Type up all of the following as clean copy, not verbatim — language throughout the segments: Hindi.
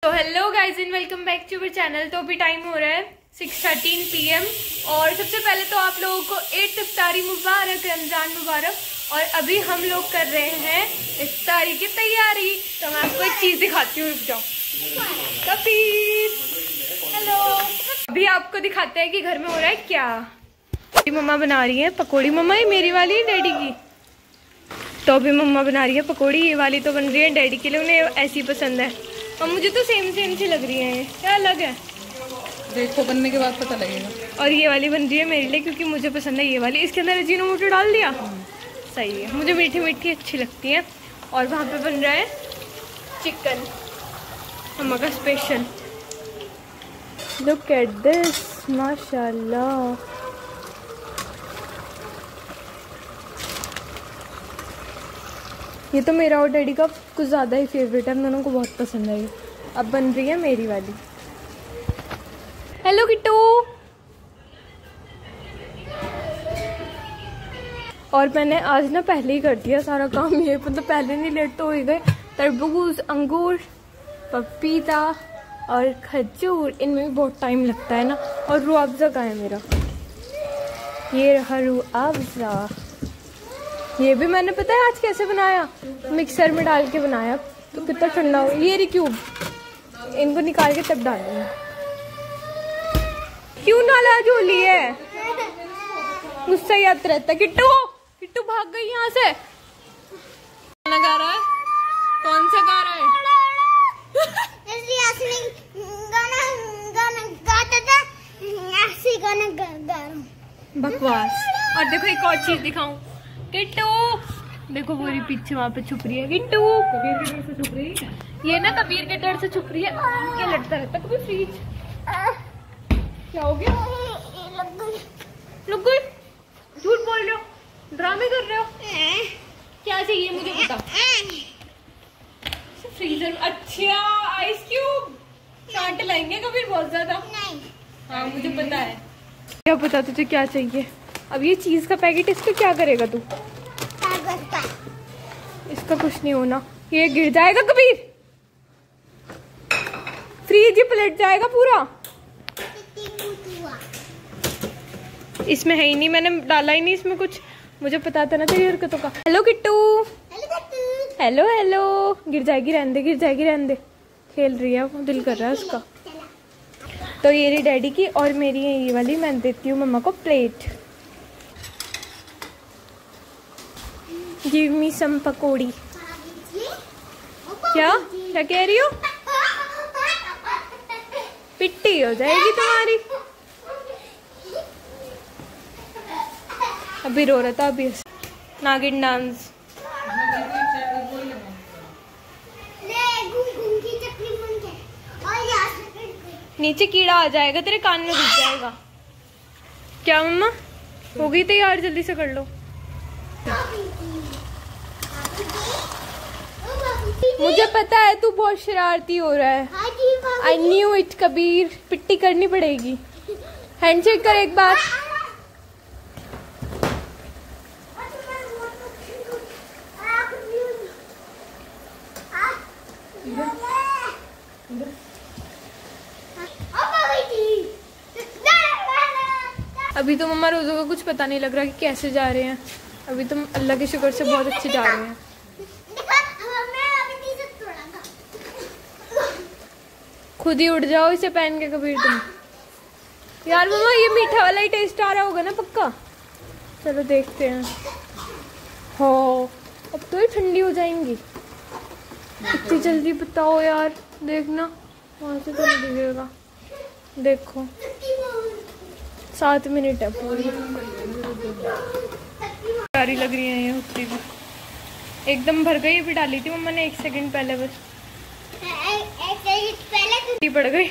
तो hello guys and welcome back to our channel. तो अभी टाइम हो रहा है 6:13 PM और सबसे पहले तो आप लोगों को ईद इफ्तारी मुबारक, रमजान मुबारक। और अभी हम लोग कर रहे हैं इफ्तारी की तैयारी। तो मैं आपको एक चीज दिखाती हूँ, रुक जाओ। कबीर हेलो, अभी आपको दिखाते हैं कि घर में हो रहा है क्या। मम्मा बना रही है पकौड़ी। मम्मा ये मेरी वाली डैडी की। तो अभी मम्मा बना रही है पकौड़ी। ये वाली तो बन रही है डैडी के लिए, उन्हें ऐसी पसंद है। और मुझे तो सेम सी लग रही है। ये क्या अलग है, देखो बनने के बाद पता लगेगा। और ये वाली बन रही है मेरे लिए क्योंकि मुझे पसंद है ये वाली। इसके अंदर अजीनोमोटो डाल दिया, सही है। मुझे मीठी मीठी अच्छी लगती है। और वहाँ पे बन रहा है चिकन, मम्मा का स्पेशल। लुक एट दिस, माशाल्लाह। ये तो मेरा और डैडी का कुछ ज़्यादा ही फेवरेट है, हम दोनों को बहुत पसंद है ये। अब बन रही है मेरी वाली। हेलो किट्टू। और मैंने आज ना पहले ही कर दिया सारा काम। ये मतलब पहले नहीं, लेट तो हो ही गए। तरबूज, अंगूर, पपीता और खजूर, इनमें भी बहुत टाइम लगता है ना। और रूह अफ़ज़ा का है मेरा, ये रहा रूह अफ़ज़ा। ये भी मैंने पता है आज कैसे बनाया, मिक्सर में डाल के बनाया। तो कितना ठंडा हो। ये रही क्यूब, इनको निकाल के तब डालूंगी। क्यों नाला झोली है, गुस्सा ही आता रहता है। किट्टू किट्टू भाग गई यहाँ से। गाना गा रहा है, कौन सा गा रहा है? बकवास। और देखो एक और चीज दिखाऊं, किट्टू देखो पूरी पीछे वहाँ पे छुप रही है। किट्टू कबीर के डर से छुप रही है। ये ना कबीर के डर से छुप रही है। ये लड़ता रहता कभी फ्रीज। क्या हो गया? लग गई। झूठ बोल रहे हो, ड्रामे कर रहे हो। क्या चाहिए मुझे बता। फ्रीजर। अच्छा आइस क्यूब। चाट लाएंगे कबीर बहुत ज्यादा। हाँ मुझे पता है। क्या पता तुझे क्या चाहिए। अब ये चीज का पैकेट, इसका क्या करेगा तू? इसका कुछ नहीं होना, ये गिर जाएगा कबीर। फ्रीज ही पलट जाएगा पूरा। इसमें है ही नहीं, मैंने डाला ही नहीं इसमें कुछ। मुझे पता था ना तेरी हरकतों का। हेलो किट्टू। Hello hello. गिर जाएगी, रहने दे, गिर जाएगी, रहने दे। खेल रही है वो, दिल कर रहा है उसका। तो ये रही डैडी की और मेरी है ये वाली। मैं देती हूँ मम्मा को प्लेट। गिव मी सम पकौड़ी। क्या क्या कह रही हो? पिट्टी हो जाएगी तुम्हारी। अभी रो रहा था, अभी नागिन डांस। नीचे कीड़ा आ जाएगा, तेरे कान में घुस जाएगा। क्या मम्मा हो गई तैयार? जल्दी से कर लो। मुझे पता है तू बहुत शरारती हो रहा है। I knew it Kabir. पिट्टी करनी पड़ेगी। हैंडशेक कर एक बार। अभी तो मम्मा रोज़ों का कुछ पता नहीं लग रहा कि कैसे जा रहे हैं। अभी तो अल्लाह के शुक्र से बहुत अच्छे जा रहे हैं। खुद ही उड़ जाओ इसे पहन के कबीर तुम। यार मम्मा ये मीठा वाला ही टेस्ट आ रहा होगा ना पक्का। चलो देखते हैं। हो अब तो ये ठंडी हो जाएंगी। इतनी जल्दी बताओ यार, देखना वहां से तो नहीं दिखेगा। देखो 7 मिनट है पूरी। प्यारी लग रही है ये उतरी भी। एकदम भर गई। अभी डाली थी मम्मा ने 1 सेकंड पहले, बस पड़ गई।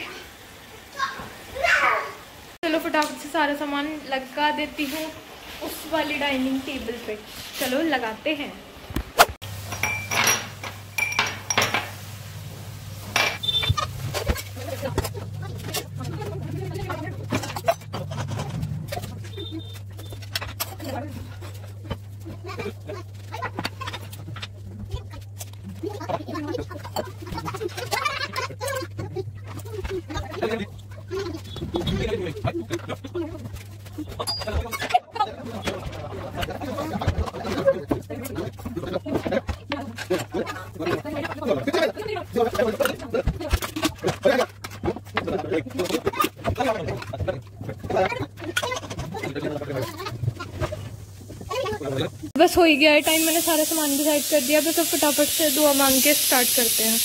चलो फटाफट से सारा सामान लगा देती हूँ उस वाली डाइनिंग टेबल पे। चलो लगाते हैं। बस हो ही गया है टाइम, मैंने सारा सामान डिसाइड कर दिया। बस अब फटाफट से दुआ मांग के स्टार्ट करते हैं।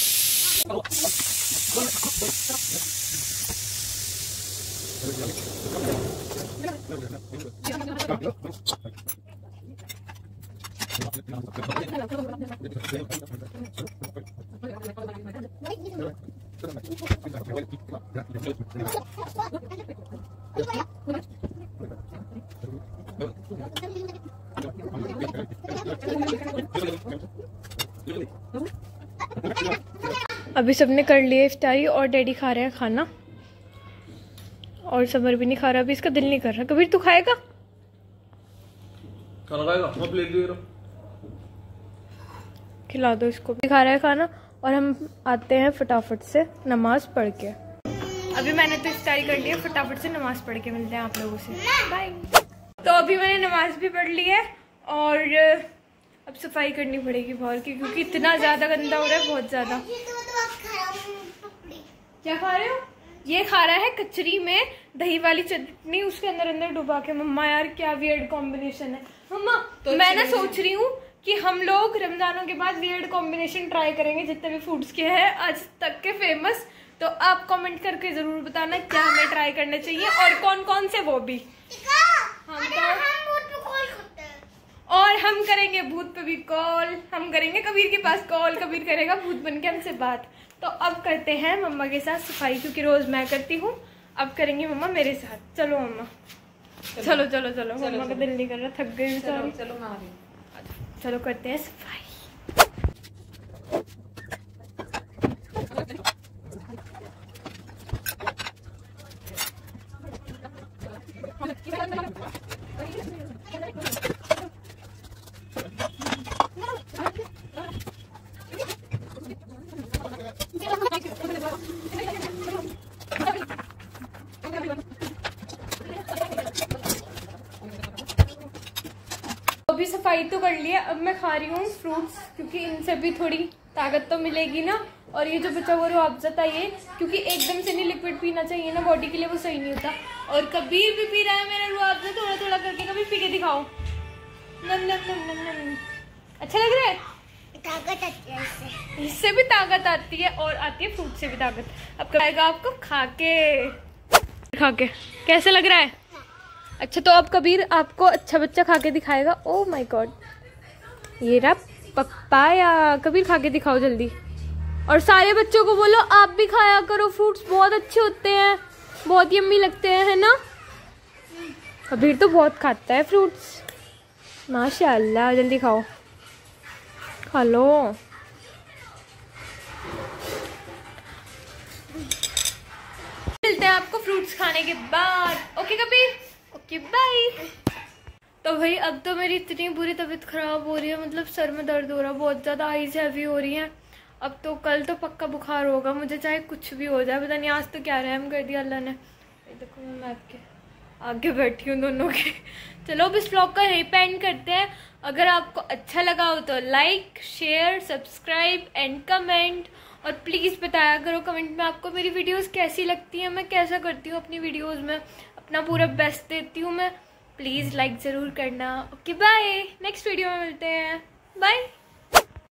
अभी सबने कर लिए इफ्तारी और डैडी खा रहे हैं खाना, और समर भी नहीं खा रहा, अभी इसका दिल नहीं कर रहा। कबीर तू खाएगा? खिला दो इसको भी, खा रहा है खाना। और हम आते हैं फटाफट से नमाज पढ़ के। अभी मैंने तो इफ्तारी कर ली है, फटाफट से नमाज पढ़ के मिलते हैं आप लोगों से, बाय। तो अभी मैंने नमाज भी पढ़ ली है और अब सफाई करनी पड़ेगी बाहर की, क्योंकि इतना ज्यादा गंदा हो रहा है, बहुत ज्यादा। क्या खा रहे हो? ये खा रहा है कचरी में दही वाली चटनी, उसके अंदर अंदर डुबा के। मम्मा यार क्या वियर्ड कॉम्बिनेशन है। मम्मा तो मैं ना सोच रही हूँ कि हम लोग रमजानों के बाद वियर्ड कॉम्बिनेशन ट्राई करेंगे, जितने भी फूड्स के हैं आज तक के फेमस। तो आप कमेंट करके जरूर बताना क्या हमें ट्राई करना चाहिए और कौन कौन से, वो भी। और हम करेंगे भूत पे भी कॉल, हम करेंगे कबीर के पास कॉल, कबीर करेगा भूत बन के हमसे बात। तो अब करते हैं मम्मा के साथ सफाई, क्योंकि रोज मैं करती हूँ, अब करेंगी मम्मा मेरे साथ। चलो मम्मा, चलो चलो चलो, मम्मा का दिल नहीं कर रहा, थक गई। चलो चलो करते हैं सफाई। अभी सफाई तो कर लिया, अब मैं खा रही हूँ फ्रूट्स, क्योंकि इनसे भी थोड़ी ताकत तो मिलेगी ना। और ये जो बचा हुआ रुआवजा था ये, क्योंकि एकदम से नहीं लिक्विड पीना चाहिए ना, बॉडी के लिए वो सही नहीं होता। और कबीर भी पी रहा है मेरा रुआवजा, थोड़ा थोड़ा करके। कभी पी के दिखाओ। नम नम नम नम नम। अच्छा लग रहा है? ताकत आती है इससे, इससे भी ताकत आती है, और आती है फ्रूट से भी ताकत। अब खाएगा आपको खा के कैसे लग रहा है? अच्छा तो अब कबीर आपको अच्छा बच्चा खा के दिखाएगा। ओह माय गॉड, ये रहा पपाया। कबीर खा के दिखाओ जल्दी, और सारे बच्चों को बोलो आप भी खाया करो, फ्रूट्स बहुत अच्छे होते हैं, बहुत यम्मी लगते हैं, है ना? कबीर तो बहुत खाता है फ्रूट्स, माशाल्लाह। जल्दी खाओ, खा लो। मिलते हैं आपको फ्रूट्स खाने के बाद। Okay Kabir, okay bye. तो भाई अब तो मेरी इतनी बुरी तबीयत खराब हो रही है, मतलब सर में दर्द हो रहा है बहुत ज़्यादा, आईज हैवी हो रही हैं। अब तो कल तो पक्का बुखार होगा मुझे, चाहे कुछ भी हो जाए। पता नहीं आज तो क्या रहम कर दिया अल्लाह ने। देखो मैं आपके आगे बैठी हूँ दोनों के। चलो अब इस ब्लॉग का यहीं पे एंड करते हैं। अगर आपको अच्छा लगा हो तो like, share, subscribe and comment. और प्लीज़ बताया करो कमेंट में आपको मेरी वीडियोस कैसी लगती हैं, मैं कैसा करती हूँ अपनी वीडियोस में, अपना पूरा बेस्ट देती हूँ मैं। प्लीज़ लाइक ज़रूर करना। ओके बाय, नेक्स्ट वीडियो में मिलते हैं, बाय।